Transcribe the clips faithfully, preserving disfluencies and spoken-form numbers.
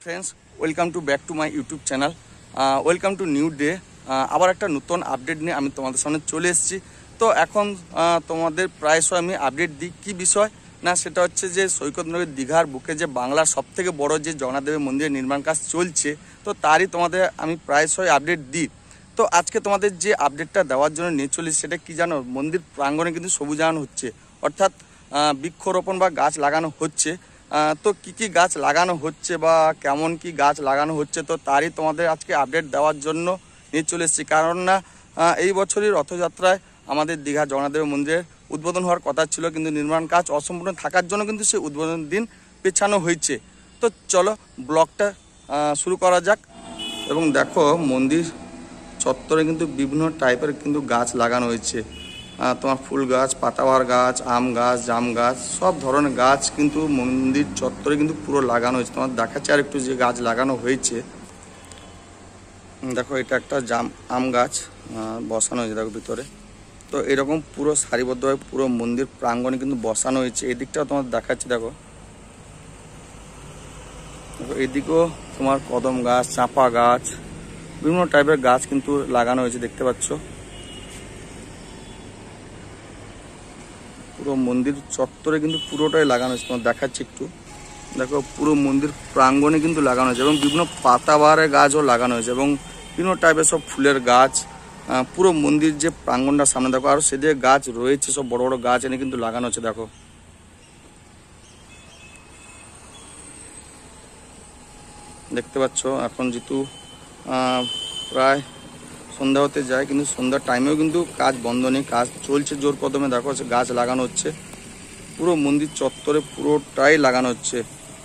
Friends, welcome to back to my YouTube channel. Welcome to new day. আবার একটা নতুন update নিয়ে আমি তোমাদের সামনে চলে এসেছি। তো এখন আহ, তোমাদের প্রায়শই আমি আপডেট দিই কী বিষয় না, সেটা হচ্ছে যে সৈকত নদীর দীঘার বুকে যে বাংলার সবথেকে বড় যে জগন্নাথদেবের মন্দিরের নির্মাণ কাজ চলছে, তো তারই তোমাদের আমি প্রায়শই আপডেট দিই। তো আজকে তোমাদের যে আপডেটটা দেওয়ার জন্য নিয়ে চলি সেটা কি জানো, মন্দির প্রাঙ্গণে কিন্তু সবুজায়ন হচ্ছে, অর্থাৎ বৃক্ষরোপণ বা গাছ লাগানো হচ্ছে। তো কি কি গাছ লাগানো হচ্ছে বা কেমন কি গাছ লাগানো হচ্ছে, তো তারই তোমাদের আজকে আপডেট দেওয়ার জন্য নিয়ে চলে এসেছি। কারণ না এই বছরই রথযাত্রায় আমাদের দীঘা জগন্নাথদেবের মন্দিরের উদ্বোধন হওয়ার কথা ছিল, কিন্তু নির্মাণ কাজ অসম্পূর্ণ থাকার জন্য কিন্তু সেই উদ্বোধন দিন পেছানো হয়েছে। তো চলো ব্লগটা শুরু করা যাক। এবং দেখো মন্দির চত্বরে কিন্তু বিভিন্ন টাইপের কিন্তু গাছ লাগানো হয়েছে। তোমার ফুল গাছ, পাতাবাহার গাছ, আম গাছ, জাম গাছ, সব ধরনের গাছ কিন্তু মন্দির চত্বরে কিন্তু পুরো লাগানো হয়েছে। তোমার দেখাচ্ছে আর একটু যে গাছ লাগানো হয়েছে। দেখো এটা একটা জাম আম গাছ বসানো হয়েছে দেখো ভিতরে। তো এরকম পুরো সারিবদ্ধভাবে পুরো মন্দির প্রাঙ্গণে কিন্তু বসানো হয়েছে। এদিকটাও তোমার দেখাচ্ছি দেখো। দেখো এদিকেও তোমার কদম গাছ, চাঁপা গাছ, বিভিন্ন টাইপের গাছ কিন্তু লাগানো হয়েছে, দেখতে পাচ্ছ। পুরো মন্দির চত্বরে কিন্তু পুরোটাই লাগানো হয়েছে, তোমার দেখাচ্ছি একটু। দেখো পুরো মন্দির প্রাঙ্গণে কিন্তু লাগানো হয়েছে এবং বিভিন্ন পাতাবাহারের গাছও লাগানো হয়েছে এবং বিভিন্ন টাইপের সব ফুলের গাছ পুরো মন্দির যে প্রাঙ্গণটার সামনে দেখো। আর সেদিকে গাছ রয়েছে, সব বড় বড় গাছ এনে কিন্তু লাগানো হচ্ছে দেখো। দেখতে পাচ্ছ এখন যেহেতু প্রায় সন্ধ্যা হতে যায়, কিন্তু সন্ধ্যার টাইমেও কিন্তু কাজ বন্ধ নেই, কাজ চলছে জোর কদমে। দেখো গাছ লাগানো হচ্ছে পুরো মন্দির চত্বরে, পুরোটাই লাগানো হচ্ছে।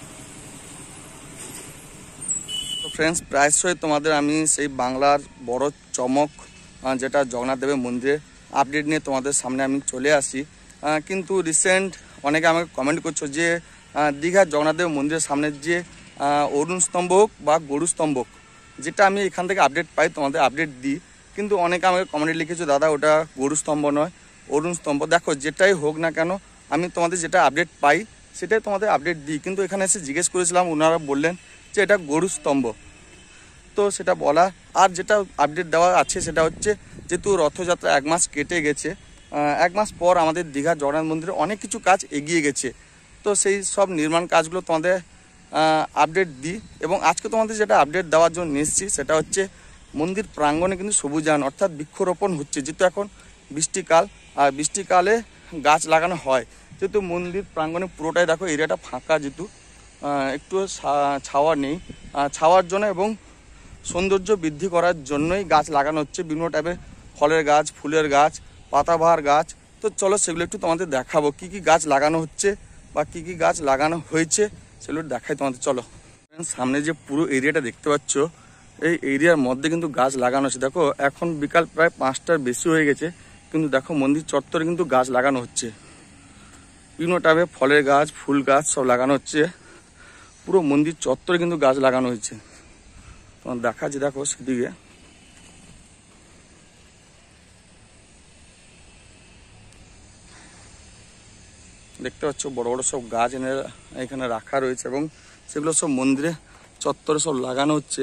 তো ফ্রেন্ডস, প্রায়শই তোমাদের আমি সেই বাংলার বড় চমক যেটা জগন্নাথদেবের মন্দিরে আপডেট নিয়ে তোমাদের সামনে আমি চলে আসি। কিন্তু রিসেন্ট অনেকে আমাকে কমেন্ট করছো যে দীঘার জগন্নাথদেবের মন্দিরের সামনের যে অরুণ স্তম্ভ হোক বা গরু স্তম্ভ হোক, যেটা আমি এখান থেকে আপডেট পাই তোমাদের আপডেট দিই, কিন্তু অনেকে আমাকে কমেন্টে লিখেছো দাদা ওটা গরু স্তম্ভ নয়, অরুণ স্তম্ভ। দেখো যেটাই হোক না কেন, আমি তোমাদের যেটা আপডেট পাই সেটাই তোমাদের আপডেট দিই। কিন্তু এখানে এসে জিজ্ঞেস করেছিলাম, ওনারা বললেন যে এটা গরু স্তম্ভ। তো সেটা বলা, আর যেটা আপডেট দেওয়া আছে সেটা হচ্ছে যেহেতু রথযাত্রা এক মাস কেটে গেছে, এক মাস পর আমাদের দীঘা জগন্নাথ মন্দিরে অনেক কিছু কাজ এগিয়ে গেছে। তো সেই সব নির্মাণ কাজগুলো তোমাদের আপডেট দিই। এবং আজকে তোমাদের যেটা আপডেট দেওয়ার জন্য এসেছি সেটা হচ্ছে মন্দির প্রাঙ্গণে কিন্তু সবুজায়ন অর্থাৎ বৃক্ষরোপণ হচ্ছে। যেহেতু এখন বৃষ্টিকাল, আর বৃষ্টিকালে গাছ লাগানো হয়, যেহেতু মন্দির প্রাঙ্গণে পুরোটাই দেখো এরিয়াটা ফাঁকা, যেহেতু একটু ছাওয়া নেই, ছাওয়ার জন্য এবং সৌন্দর্য বৃদ্ধি করার জন্যই গাছ লাগানো হচ্ছে। বিভিন্ন টাইপের ফলের গাছ, ফুলের গাছ, পাতাবাহার গাছ। তো চলো সেগুলো একটু তোমাদের দেখাবো, কি কি গাছ লাগানো হচ্ছে বা কি কি গাছ লাগানো হয়েছে সেগুলো দেখাই তোমাদের। চলো সামনে যে পুরো এরিয়াটা দেখতে পাচ্ছ, এই এরিয়ার মধ্যে কিন্তু গাছ লাগানো হচ্ছে। দেখো এখন বিকাল প্রায় পাঁচটার বেশি হয়ে গেছে, কিন্তু দেখো মন্দির চত্বরে কিন্তু গাছ লাগানো হচ্ছে। বিভিন্ন টাইপের ফলের গাছ, ফুল গাছ সব লাগানো হচ্ছে। পুরো মন্দির চত্বরে কিন্তু গাছ লাগানো হয়েছে, তোমার দেখাচ্ছি দেখো সেদিকে। দেখতে পাচ্ছ বড় বড় সব গাছ এনে এখানে রাখা রয়েছে এবং সেগুলো সব মন্দিরে চত্বরে সব লাগানো হচ্ছে।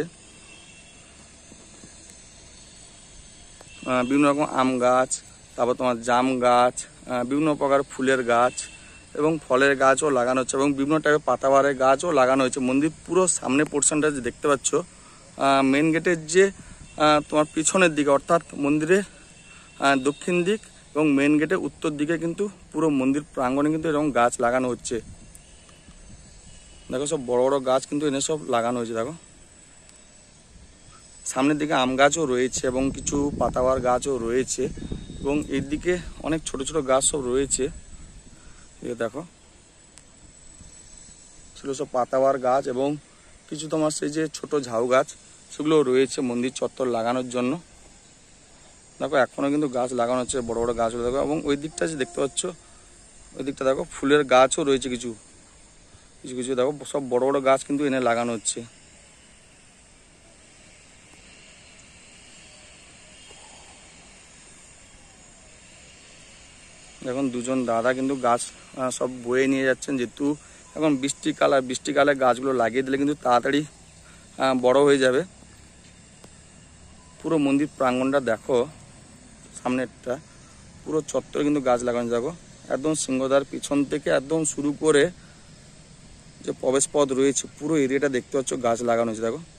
বিভিন্ন রকম আম গাছ, তারপর তোমার জাম গাছ, বিভিন্ন প্রকার ফুলের গাছ এবং ফলের গাছও লাগানো হচ্ছে এবং বিভিন্ন টাইপের পাতাবাহারের গাছও লাগানো হয়েছে। মন্দির পুরো সামনে পোর্শনটা যে দেখতে পাচ্ছ, মেন গেটের যে তোমার পিছনের দিকে অর্থাৎ মন্দিরের দক্ষিণ দিক এবং মেন গেটের উত্তর দিকে কিন্তু পুরো মন্দির প্রাঙ্গণে কিন্তু এরকম গাছ লাগানো হচ্ছে। দেখো সব বড় বড় গাছ কিন্তু এনে সব লাগানো হয়েছে। দেখো সামনের দিকে আম গাছও রয়েছে এবং কিছু পাতাবাহার গাছও রয়েছে এবং এর দিকে অনেক ছোট ছোট গাছ সব রয়েছে। দেখো সেগুলো সব পাতাবাহার গাছ এবং কিছু তোমার সেই যে ছোট ঝাউ গাছ সেগুলো রয়েছে মন্দির চত্বর লাগানোর জন্য। দেখো এখনো কিন্তু গাছ লাগানো হচ্ছে, বড় বড় গাছগুলো দেখো। এবং ওই দিকটা যে দেখতে পাচ্ছ, ওই দিকটা দেখো ফুলের গাছও রয়েছে কিছু কিছু কিছু দেখো সব বড় বড় গাছ কিন্তু এনে লাগানো হচ্ছে। এখন দুজন দাদা কিন্তু গাছ সব বয়ে নিয়ে যাচ্ছেন, যেহেতু এখন বৃষ্টিকাল, আর বৃষ্টিকালে গাছগুলো লাগিয়ে দিলে কিন্তু তাড়াতাড়ি বড় হয়ে যাবে। পুরো মন্দির প্রাঙ্গণটা দেখো, সামনেরটা পুরো চত্বরে কিন্তু গাছ লাগানো। দেখো একদম সিংহদ্বার পিছন থেকে একদম শুরু করে যে প্রবেশ পথ রয়েছে পুরো এরিয়াটা দেখতে পাচ্ছ গাছ লাগানো হয়েছে। দেখো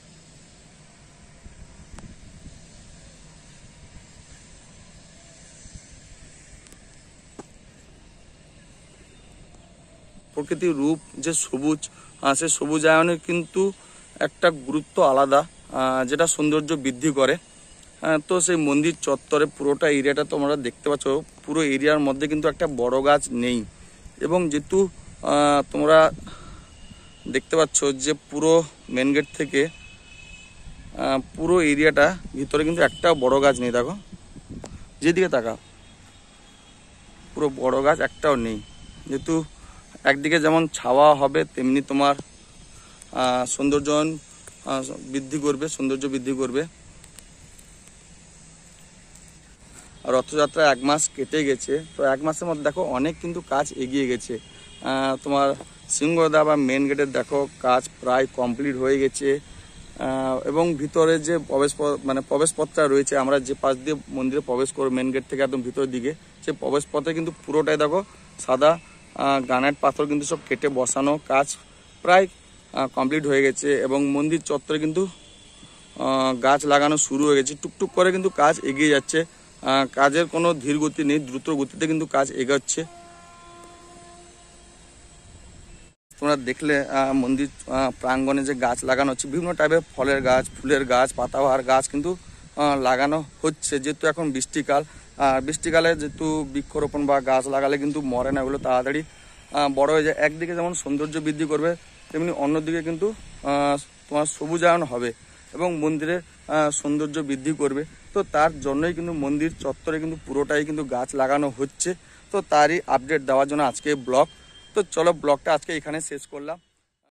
প্রকৃতির রূপ যে সবুজ, সে সবুজায়নের কিন্তু একটা গুরুত্ব আলাদা, যেটা সৌন্দর্য বৃদ্ধি করে। তো সেই মন্দির চত্বরে পুরোটা এরিয়াটা তোমরা দেখতে পাচ্ছ, পুরো এরিয়ার মধ্যে কিন্তু একটা বড় গাছ নেই। এবং যেহেতু তোমরা দেখতে পাচ্ছ যে পুরো মেন গেট থেকে পুরো এরিয়াটা ভিতরে কিন্তু একটা বড় গাছ নেই। দেখো যেদিকে তাকা পুরো বড় গাছ একটাও নেই। যেহেতু একদিকে যেমন ছাওয়া হবে তেমনি তোমার সৌন্দর্য বৃদ্ধি করবে, সৌন্দর্য বৃদ্ধি করবে। আর রথযাত্রা এক মাস কেটে গেছে, তো এক মাসের মধ্যে দেখো অনেক কিন্তু কাজ এগিয়ে গেছে। তোমার সিংহদ্বার বা মেন গেটের দেখো কাজ প্রায় কমপ্লিট হয়ে গেছে। এবং ভিতরে যে প্রবেশ মানে প্রবেশ পথটা রয়েছে, আমরা যে পাশ দিয়ে মন্দিরে প্রবেশ করব মেন গেট থেকে একদম ভিতরের দিকে, সে প্রবেশ পথে কিন্তু পুরোটাই দেখো সাদা গ্রানাইট পাথর কিন্তু সব কেটে বসানো, কাজ প্রায় কমপ্লিট হয়ে গেছে। এবং মন্দির চত্বরে কিন্তু গাছ লাগানো শুরু হয়ে গেছে, টুকটুক করে কিন্তু কাজ এগিয়ে যাচ্ছে। কাজের কোনো ধীর গতি নেই, দ্রুত গতিতে কিন্তু কাজ এগোচ্ছে। তোমরা দেখলে মন্দির প্রাঙ্গণে যে গাছ লাগানো হচ্ছে, বিভিন্ন টাইপের ফলের গাছ, ফুলের গাছ, পাতাবাহার গাছ কিন্তু লাগানো হচ্ছে। যেহেতু এখন বৃষ্টিকাল, আর বৃষ্টিকালে যেহেতু বৃক্ষরোপণ বা গাছ লাগালে কিন্তু মরে না, এগুলো তাড়াতাড়ি বড় হয়ে যায়। একদিকে যেমন সৌন্দর্য বৃদ্ধি করবে, তেমনি অন্যদিকে কিন্তু তোমার সবুজায়ন হবে এবং মন্দিরের সৌন্দর্য বৃদ্ধি করবে। তো তার জন্যই কিন্তু মন্দির চত্বরে কিন্তু পুরোটাই কিন্তু গাছ লাগানো হচ্ছে। তো তারই আপডেট দেওয়ার জন্য আজকে ব্লগ। তো চলো ব্লগটা আজকে এখানে শেষ করলাম।